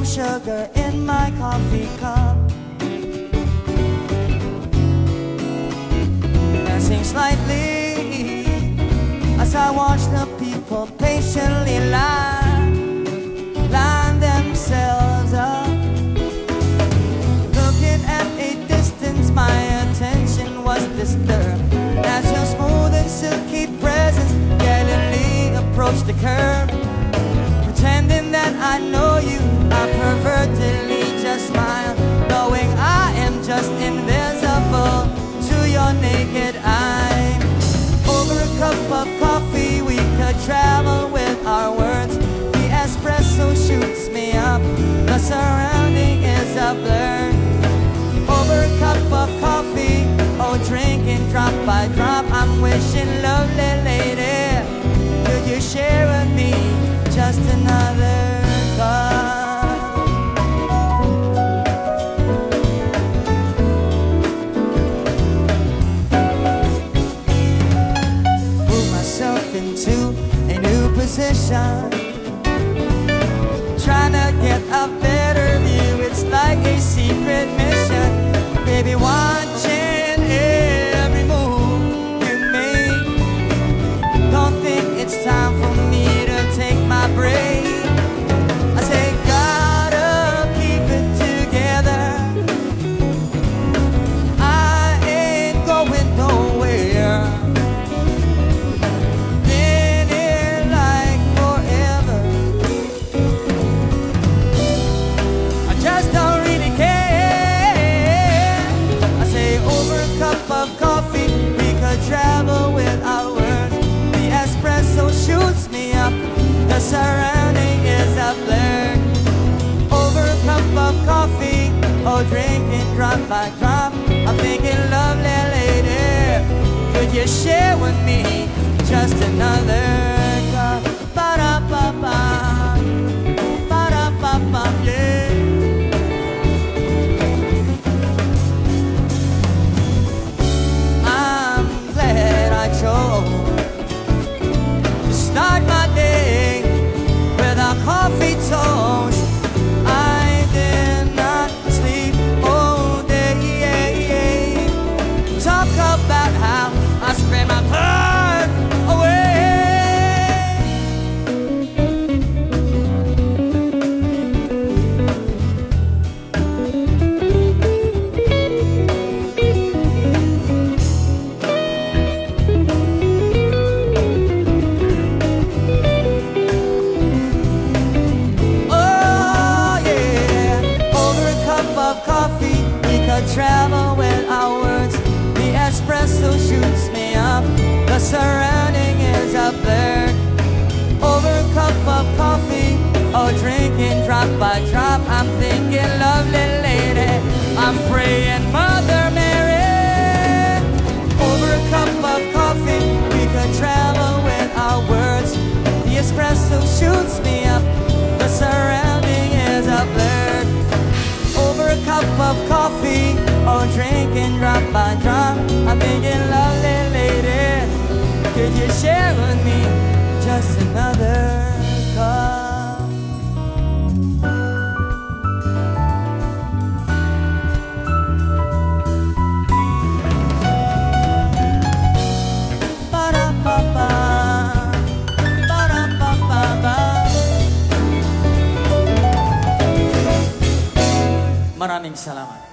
sugar in my coffee cup, dancing slightly as I watch the people patiently line themselves up. Looking at a distance, my attention was disturbed as your smooth and silky presence gallantly approached the curb. Pretending that I know you, I pervertedly just smile, knowing I am just invisible to your naked eye. Over a cup of coffee we could travel with our words. The espresso shoots me up, the surrounding is a blur. Over a cup of coffee, oh drinking drop by drop, I'm wishing, lovely lady, could you share with me just another cup? Move myself into a new position, trying to get a better view. It's like a secret mission, baby, watching every move you make. Don't think it's time for me to take my break. I say gotta keep it together, I ain't going nowhere. Been here like forever, I just don't really care. I say over a cup of coffee we could travel with our words. The espresso shoots me up, the surrounding is a blur. Over a cup of coffee, oh drinking drop by drop, I'm thinking, lovely lady, could you share with me just another cup? Ba-da-ba-ba, ba-da-ba-ba, yeah. I'm glad I chose to start my day with a coffee toast. I did not sleep all day. Talk about how I spend my time away. Coffee, we could travel with our words. The espresso shoots me up, the surrounding is a blur. Over a cup of coffee, oh drinking drop by drop, I'm thinking, lovely lady, I'm praying Mother Mary. Over a cup of coffee we could travel with our words. The espresso shoots me up, the surrounding is a blur. Over a cup of coffee, oh drinking drop by drop, I'm thinking, lovely lady, could you share with me just another cup? Ba-da-ba-ba, ba-da-ba-ba-ba. Maraming salamat.